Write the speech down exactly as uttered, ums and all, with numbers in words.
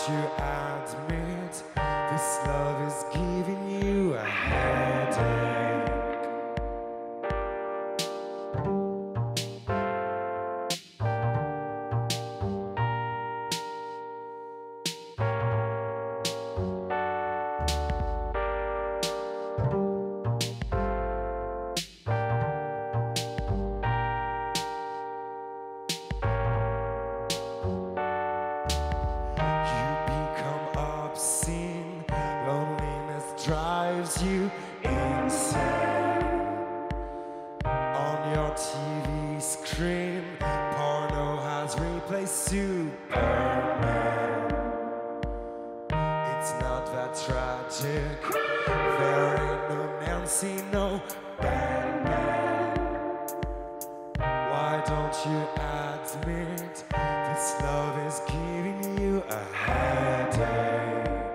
you admit this love is giving you a headache? Drives you insane. On your T V screen, porno has replaced Superman. It's not that tragic. There ain't no Nancy, no Bang Bang. Why don't you admit this love is giving you a headache?